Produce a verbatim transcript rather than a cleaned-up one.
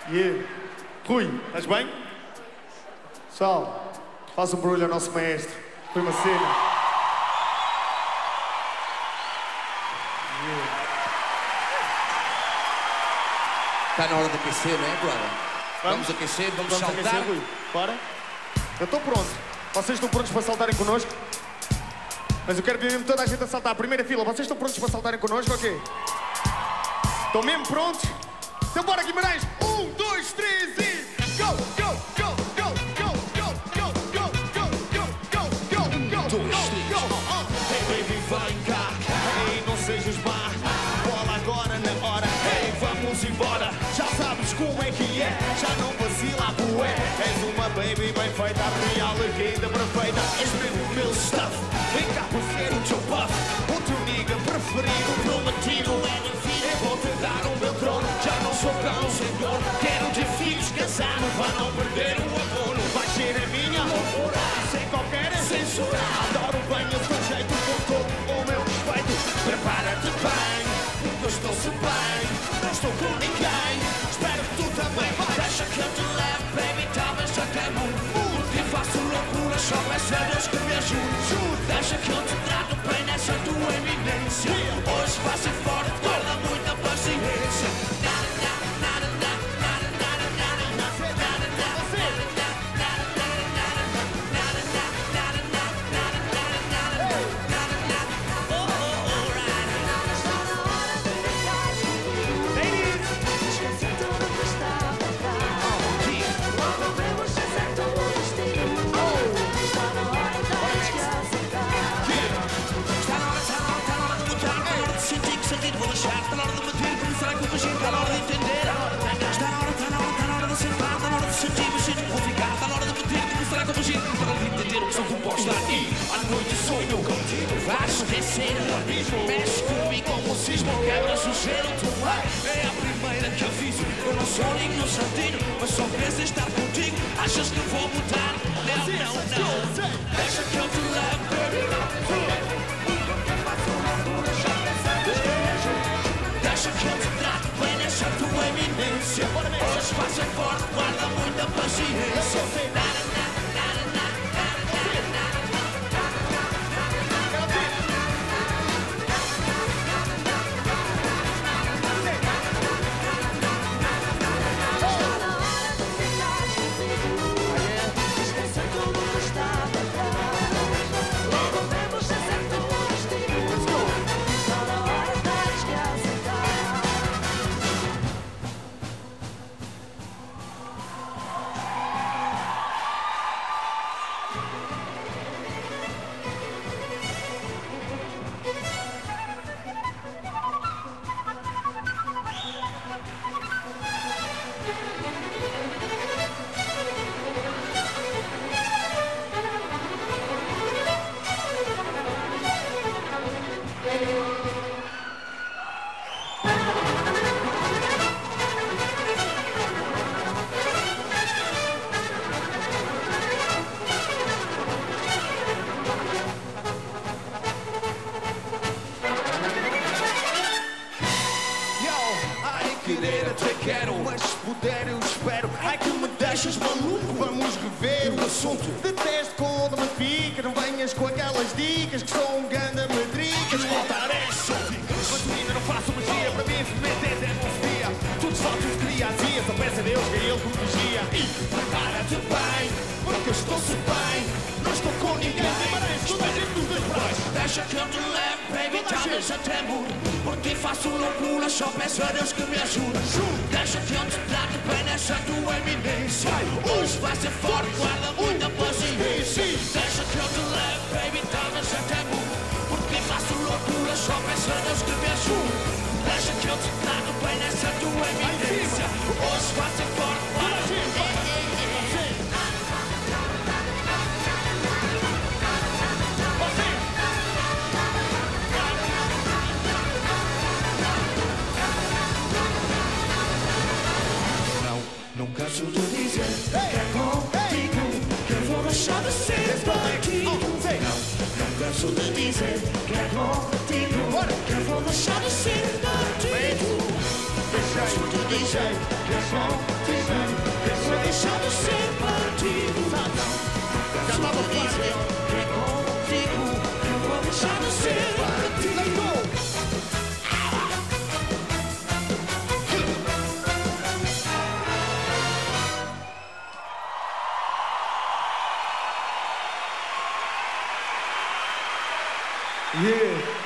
Yeah. Rui, estás bem? Pessoal, faça um barulho ao nosso maestro. Foi uma cena. Yeah. Está na hora de aquecer, não é, brother? Vamos, vamos aquecer, vamos, vamos saltar. Aquecer, Rui. Bora. Eu estou pronto. Vocês estão prontos para saltarem connosco? Mas eu quero ver mesmo toda a gente a saltar. A primeira fila, vocês estão prontos para saltarem connosco ou quê? Estão mesmo prontos? Então bora, Guimarães! Um, dois, três e... Go, go, go, go, go, go, go, go, go, go, go, go, go, go, go. Hey, baby, vem cá. Hey, não sejas má. Bola agora na hora. Hey, vamos embora. Já sabes como é que é. Já não vacila a bué. És uma baby bem feita, real e ainda perfeita. És mesmo o meu stuff. Vem cá por ser o teu buff. O teu nigga preferido, prometido é minha filha. Eu vou te dar o meu trono. Já não sou cão, senhor. Quero ter filhos casados para não perder o abono. Vai ser a minha loucura, sem qualquer censura. Adoro bem o teu jeito, com todo o meu respeito. Prepara-te bem, porque eu estou-se bem. Não estou com ninguém, espero que tu também vais. Deixa que eu te leve, baby, talvez até muito. E faço loucura, só peço a Deus que me ajude. Deixa que eu te trato bem nessa tua eminência. Hoje vai ser forte, guarda muita paciência. Está na hora de entender, está na hora, está na hora, está na hora de sentar, está na hora de sentir, mas sinto vou ficar, está na hora de bater, começar a corrigir, está na hora de entender o que são compostos e à noite sonho contigo, vais esquecer o abismo, mexe comigo como um cismo, quebras o gelo, tu é a primeira que aviso, eu não sou nenhum santinho, mas só penso em estar contigo, achas que vou mudar? Não, não, não, deixa que eu te leve, baby, deixa que eu te trato bem nessa tua eminência. Hoje vai ser forte, guarda muita paciência. Querer até quero, mas se puder eu espero. Ai que me deixas maluco, vamos rever o assunto. Detesto quando me fica, não venhas com aquelas dicas que são um ganda madricas. Voltar é só dicas, mas menina não faço magia. Para mim se metes é bom dia. Tudo só tudo queria azia, só peço a Deus que é Ele que me vigia. E prepara-te bem, porque eu estou-se bem. Não estou com ninguém, parece toda a gente dos dois braços. Deixa que eu te leve, baby, talvez até mude. Por ti faço loucura, só peço a Deus que me ajude. Deixa que eu te trate bem nessa tua eminência. Hoje vai ser forte, guarda muita paciência. Deixa que eu te leve, baby, talvez até mude. Por ti faço loucura, só peço a Deus que me ajude. Deixa que eu te trate bem nessa tua eminência. Hoje vai ser forte, guarda muita paciência. Não canso de dizer que é contigo que eu vou deixar de ser bandido. Não, não canso de dizer que é contigo que eu vou deixar de ser bandido. canso de dizer que é contigo, que eu vou deixar de ser bandido. Não canso de dizer que é contigo, que eu vou deixar de ser bandido. Yeah.